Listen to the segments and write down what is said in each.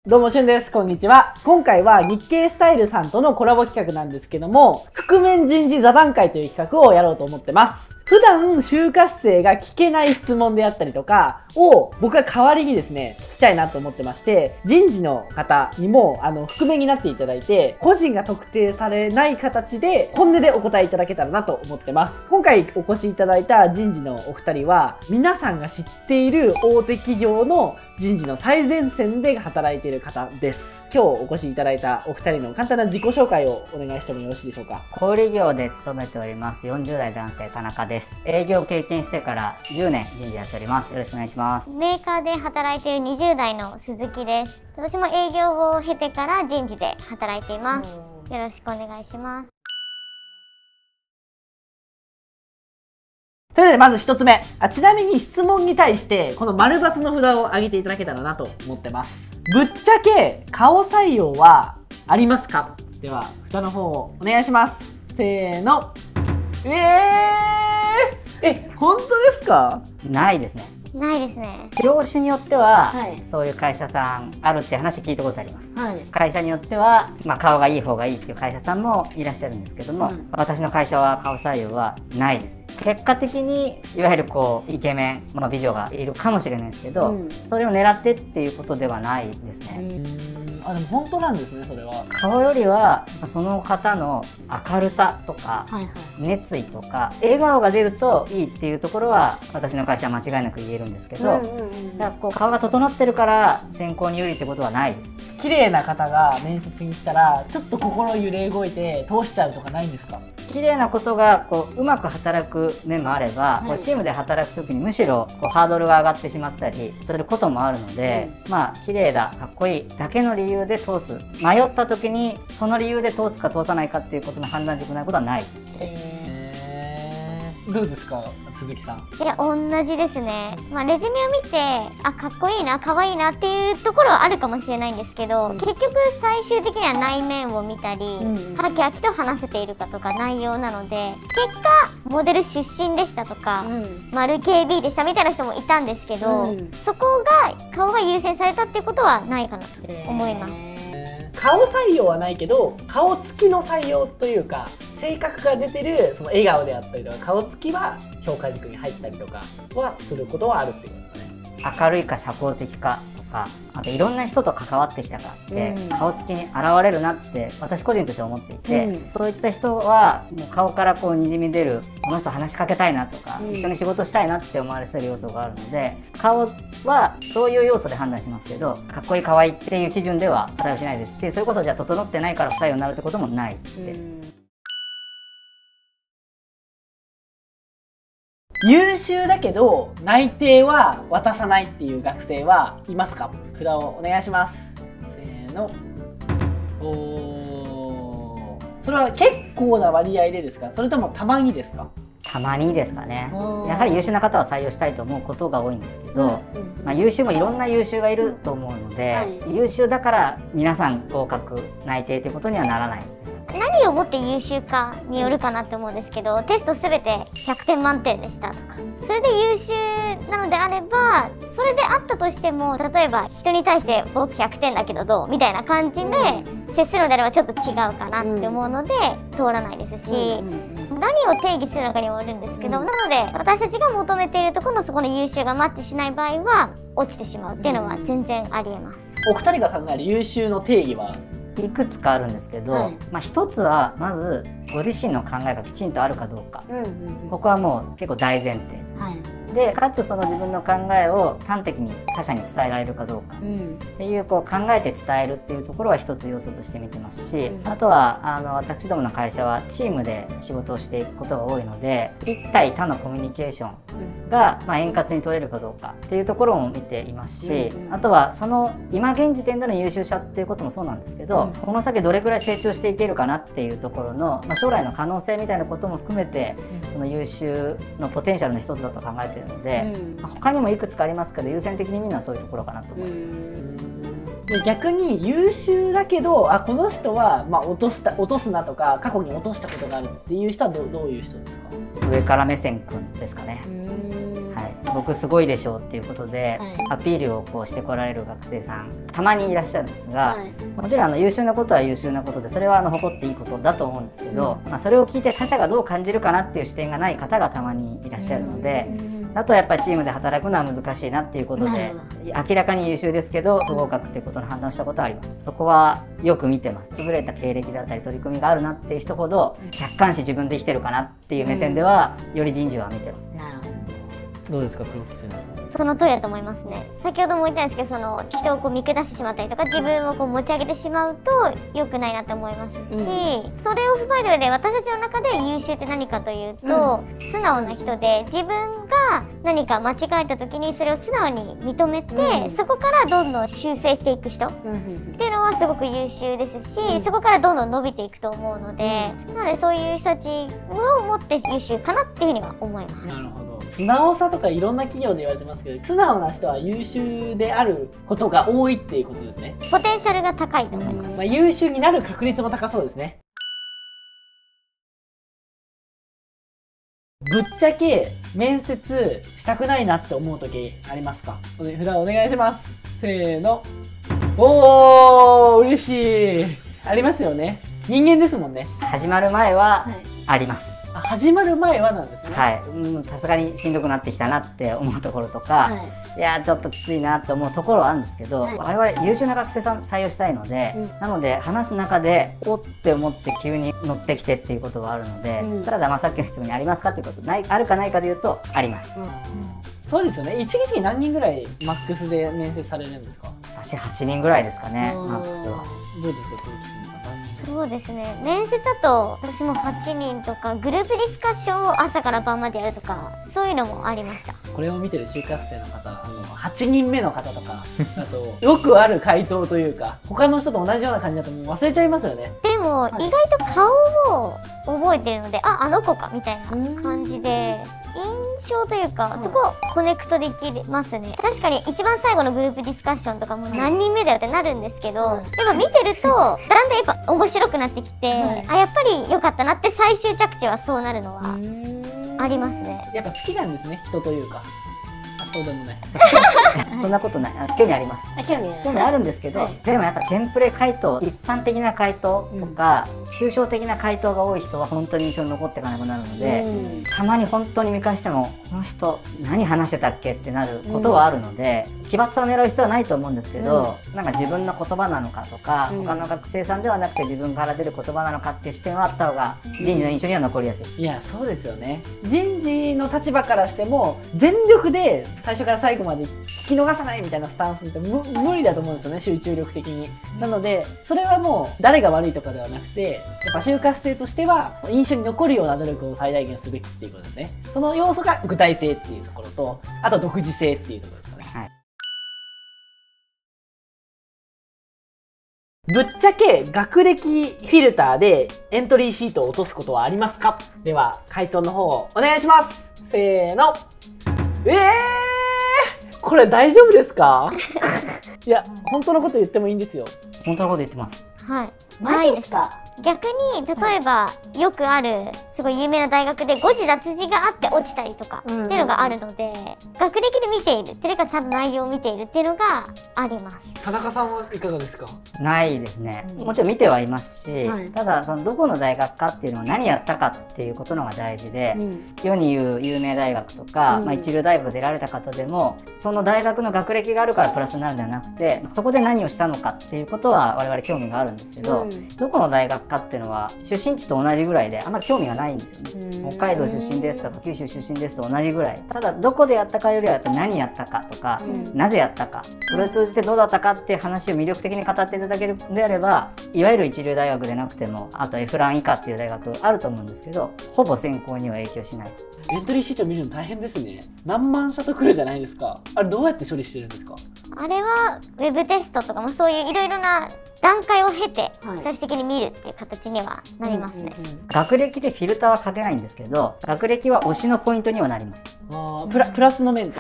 どうもしゅんです。こんにちは。今回は日経スタイルさんとのコラボ企画なんですけども、覆面人事座談会という企画をやろうと思ってます。普段就活生が聞けない質問であったりとかを僕が代わりにですね、聞きたいなと思ってまして、人事の方にも覆面になっていただいて、個人が特定されない形で本音でお答えいただけたらなと思ってます。今回お越しいただいた人事のお二人は、皆さんが知っている大手企業の人事の最前線で働いている方です。今日お越しいただいたお二人の簡単な自己紹介をお願いしてもよろしいでしょうか。 小売業で勤めております40代男性田中です。営業経験してから10年人事やっております。よろしくお願いします。 メーカーで働いている20代の鈴木です。私も営業を経てから人事で働いています。よろしくお願いします。 というのでまず一つ目、ちなみに質問に対してこの丸×の札を上げていただけたらなと思ってます。ぶっちゃけ顔採用はありますか？では札の方をお願いします。せーの。本当ですか？ ないですね。 ないですね。 業種によっては、 はい、 そういう会社さんあるって話聞いたことあります、 はい、 会社によっては、顔がいい方がいいっていう会社さんもいらっしゃるんですけども、私の会社は顔採用はないですね。結果的にいわゆるイケメン、美女がいるかもしれないですけど、それを狙ってっていうことではないですね。 でも本当なんですね、それは。 顔よりはその方の明るさとか、熱意とか笑顔が出るといいっていうところは私の会社は間違いなく言えるんですけど、だから顔が整ってるから選考に有利ってことはないです。 綺麗な方が面接に来たらちょっと心揺れ動いて通しちゃうとかないんですか？ 綺麗なことがうまく働く面もあれば、チームで働く時にむしろハードルが上がってしまったりすることもあるので、綺麗だかっこいいだけの理由で通す、迷った時にその理由で通すか通さないかっていうことの判断軸ないことはないです。 どうですか鈴木さん？ いや、同じですね。レジュメを見てかっこいいな可愛いなっていうところはあるかもしれないんですけど、結局最終的には内面を見たり、はきはきと話せているかとか内容なので、結果モデル出身でしたとか、丸 KB でしたみたいな人もいたんですけど、そこが顔が優先されたっていうことはないかなと思います。 顔採用はないけど顔つきの採用というか、性格が出てるその笑顔であったりとか顔つきは評価軸に入ったりとかはすることはあるっていうことですかね。 明るいか社交的かとか、あといろんな人と関わってきたかって顔つきに現れるなって私個人としては思っていて、そういった人はもう顔からにじみ出る、この人話しかけたいなとか、一緒に仕事したいなって思われる要素があるので、顔はそういう要素で判断しますけど、かっこいい可愛いっていう基準では採用しないですし、それこそじゃあ整ってないから不採用になるってこともないです。 優秀だけど内定は渡さないっていう学生はいますか？札をお願いします。せーの。それは結構な割合でですか？それともたまにですか？ たまにですかね。やはり優秀な方は採用したいと思うことが多いんですけど、優秀もいろんな優秀がいると思うので、優秀だから皆さん合格内定ということにはならないんです。 何をもって優秀かによるかなって思うんですけど、テスト全て100点満点でしたとか、それで優秀なのであれば、それであったとしても、例えば人に対して僕100点だけどどうみたいな感じで接するのであればちょっと違うかなって思うので通らないですし、何を定義するのかにもよるんですけど、なので私たちが求めているところのそこの優秀がマッチしない場合は落ちてしまうっていうのは全然ありえます。 お二人が考える優秀の定義はいくつかあるんですけど、一つはまずご自身の考えがきちんとあるかどうか、ここはもう結構大前提です、でかつその自分の考えを端的に他者に伝えられるかどうかっていう、考えて伝えるっていうところは一つ要素として見てますし、あとは私どもの会社はチームで仕事をしていくことが多いので、一対他のコミュニケーションが円滑に取れるかどうかっていうところも見ていますし、あとはその今現時点での優秀者っていうこともそうなんですけど、この先どれぐらい成長していけるかなっていうところの、将来の可能性みたいなことも含めて、その優秀のポテンシャルの一つだと考えているので、他にもいくつかありますけど優先的に見るのはそういうところかなと思います。 で逆に優秀だけどこの人は落とすなとか過去に落としたことがあるっていう人はどういう人ですか？ 上から目線くんですかね。はい。 僕すごいでしょうっていうことで、アピールをこうしてこられる学生さんたまにいらっしゃるんですが、もちろん優秀なことは優秀なことで、それは誇っていいことだと思うんですけど、それを聞いて他者がどう感じるかなっていう視点がない方がたまにいらっしゃるので、あとはやっぱりチームで働くのは難しいなっていうことで、明らかに優秀ですけど不合格っていうことの判断をしたことはあります。そこはよく見てます。優れた経歴だったり取り組みがあるなっていう人ほど客観視自分で生きてるかなっていう目線では、より人事は見てますね。 どうですか、黒木先生。 その通りだと思いますね。先ほども言ったんですけど、その人をこう見下してしまったりとか、自分をこう持ち上げてしまうと良くないなって思いますし、それを踏まえた上で私たちの中で優秀って何かというと、素直な人で、自分が何か間違えた時にそれを素直に認めて、そこからどんどん修正していく人っていうのはすごく優秀ですし、そこからどんどん伸びていくと思うので、なのでそういう人たちを持って優秀かなっていうふうには思います。 なるほど。素直さとかいろんな企業で言われてますけど、素直な人は優秀であることが多いっていうことですね。 ポテンシャルが高いと思います。 優秀になる確率も高そうですね。ぶっちゃけ面接したくないなって思う時ありますか？札お願いします。せーの。おー、嬉しい。ありますよね。人間ですもんね。 始まる前はあります。 始まる前はなんですね。 はい、さすがにしんどくなってきたなって思うところとか、いやちょっときついなって思うところはあるんですけど、我々優秀な学生さん採用したいので、なので話す中でおって思って急に乗ってきてっていうことはあるので、たださっきの質問にありますかっていうことあるかないかで言うとあります。 そうですよね。一日に何人ぐらいマックスで面接されるんですか？ 私8人ぐらいですかね、マックスは。 どうですか、黒木さん。 そうですね、面接だと私も8人とかグループディスカッションを朝から晩までやるとか、そういうのもありました。 これを見てる就活生の方、8人目の方とかだとよくある回答というか、他の人と同じような感じだともう忘れちゃいますよね。 でも、意外と顔を覚えてるので、あの子かみたいな感じで、印象というか、そこコネクトできますね。確かに一番最後のグループディスカッションとかも何人目だよってなるんですけど、やっぱ見てるとだんだんやっぱ面白くなってきて、やっぱり良かったなって最終着地はそうなるのはありますね。 やっぱ好きなんですね、人というか。そうでもない。 そんなことない。興味あります。興味あるんですけど、でもやっぱテンプレ回答、一般的な回答とか、抽象的な回答が多い人は本当に印象に残っていかなくなるので、たまに本当に見返してもこの人何話してたっけってなることはあるので、奇抜さを狙う必要はないと思うんですけど、なんか自分の言葉なのかとか、他の学生さんではなくて自分から出る言葉なのかっていう視点はあった方が人事の印象には残りやすいです。 いや、そうですよね。人事の立場からしても全力で最初から最後まで聞き逃さないみたいなスタンスって無理だと思うんですよね、集中力的に。なのでそれはもう誰が悪いとかではなくて、やっぱ就活生としては印象に残るような努力を最大限すべきっていうことですね。その要素が具体性っていうところと、あと独自性っていうところですかね。 はい。 ぶっちゃけ学歴フィルターでエントリーシートを落とすことはありますか？では回答の方をお願いします。せーの。これ大丈夫ですか？いや、本当のこと言ってもいいんですよ。 本当のこと言ってます。 はい。ないですか？逆に例えば、よくあるすごい有名な大学で誤字脱字があって落ちたりとかっていうのがあるので、学歴で見ているっていうかちゃんと内容を見ているっていうのがあります。 田中さんはいかがですか？ ないですね。もちろん見てはいますし、ただそのどこの大学かっていうのは何やったかっていうことのが大事で、世に言う有名大学とか、一流大学出られた方でもその大学の学歴があるからプラスになるんではなくて、そこで何をしたのかっていうことは我々興味があるんですけど、どこの大学かっていうのは出身地と同じぐらいであんまり興味がないんですよね。北海道出身ですとか九州出身ですと同じぐらい。ただどこでやったかよりはやっぱ何やったかとか、なぜやったか、それを通じてどうだったかっていう話を魅力的に語っていただけるのであれば、いわゆる一流大学でなくてもあとFラン以下っていう大学あると思うんですけど、ほぼ選考には影響しないです。 エントリーシート見るの大変ですね。何万社と来るじゃないですか。あれどうやって処理してるんですか？ あれはウェブテストとかもそういういろいろな段階を経て最終的に見るっていう形にはなりますね。 学歴でフィルターはかけないんですけど、学歴は推しのポイントにはなります。 プラスの面ってことですかね。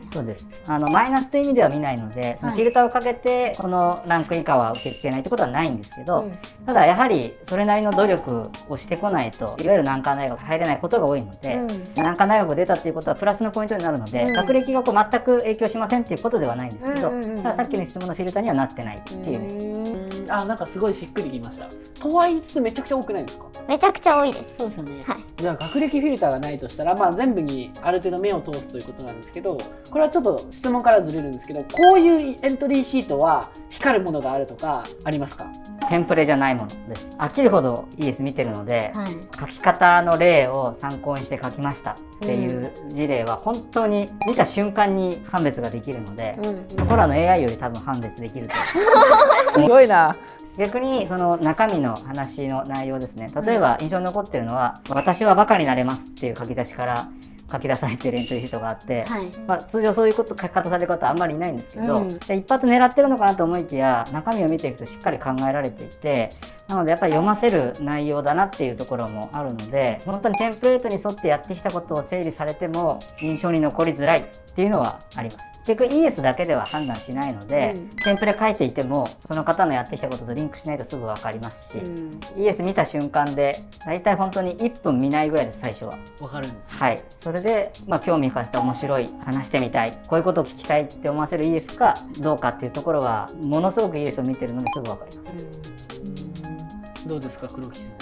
そうです。マイナスという意味では見ないので、そのフィルターをかけてこのランク以下は受け付けないってことはないんですけど、ただやはりそれなりの努力をしてこないといわゆる難関大学入れないことが多いので、難関大学出たっていうことはプラスのポイントになるので、学歴がこう全く影響しませんっていうことではないんですけど、たださっきの質問のフィルターにはなってないっていう意味です。 なんかすごいしっくりきました。とは言いつつめちゃくちゃ多くないですか？ めちゃくちゃ多いです。 そうですね。 はい。 じゃあ学歴フィルターがないとしたら、全部にある程度目を通すということなんですけど、これはちょっと質問からずれるんですけど、こういうエントリーシートは光るものがあるとかありますか？ テンプレじゃないものです。飽きるほどES見てるので、書き方の例を参考にして書きましたっていう事例は本当に見た瞬間に判別ができるので、そこらの AI より多分判別できるとすごいな。 逆にその中身の話の内容ですね。例えば印象に残ってるのは、私はバカになれますっていう書き出しから書き出されてるエントリーシートがあって、通常そういう書き方される方はあんまりいないんですけど、一発狙ってるのかなと思いきや中身を見ていくとしっかり考えられていて、なのでやっぱり読ませる内容だなっていうところもあるので、本当にテンプレートに沿ってやってきたことを整理されても印象に残りづらいっていうのはあります。結局 ES だけでは判断しないので、テンプレ書いていてもその方のやってきたこととリンクしないとすぐ分かりますし、ES 見た瞬間で大体本当に1分見ないぐらいです。最初は分かるんです。 はい。それで、興味をかせて面白い、話してみたい、こういうことを聞きたいって思わせる ES かどうかっていうところはものすごく ES を見てるのですぐ分かります。 どうですか、黒木さん。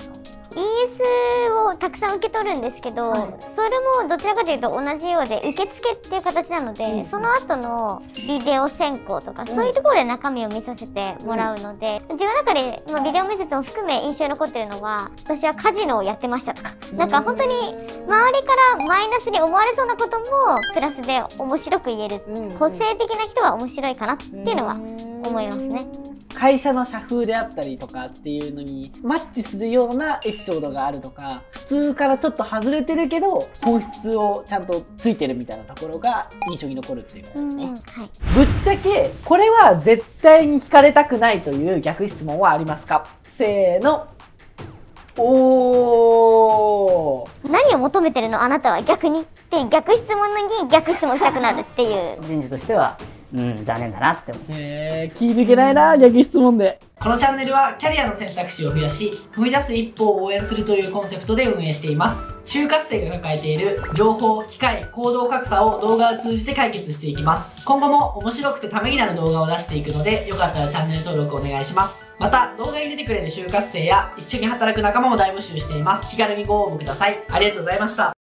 ES をたくさん受け取るんですけど、それもどちらかというと同じようで受付っていう形なので、その後のビデオ選考とか、そういうところで中身を見させてもらうので、自分の中で、ビデオ面接も含め印象に残ってるのは、私はカジノをやってましたとか、なんか本当に周りからマイナスに思われそうなこともプラスで面白く言える、個性的な人は面白いかなっていうのは思いますね。 会社の社風であったりとかっていうのにマッチするようなエピソードがあるとか、普通からちょっと外れてるけど本質をちゃんとついてるみたいなところが印象に残るっていうことですね。ぶっちゃけこれは絶対に聞かれたくないという逆質問はありますか？せーの。 何を求めてるのあなたは逆にっていう逆質問に逆質問したくなるっていう人事としては残念だなって思う。 気抜けないな、逆質問で。このチャンネルはキャリアの選択肢を増やし踏み出す一歩を応援するというコンセプトで運営しています。就活生が抱えている情報、機会、行動格差を動画を通じて解決していきます。今後も面白くてためになる動画を出していくので、よかったらチャンネル登録お願いします。また動画に出てくれる就活生や一緒に働く仲間も大募集しています。気軽にご応募ください。ありがとうございました。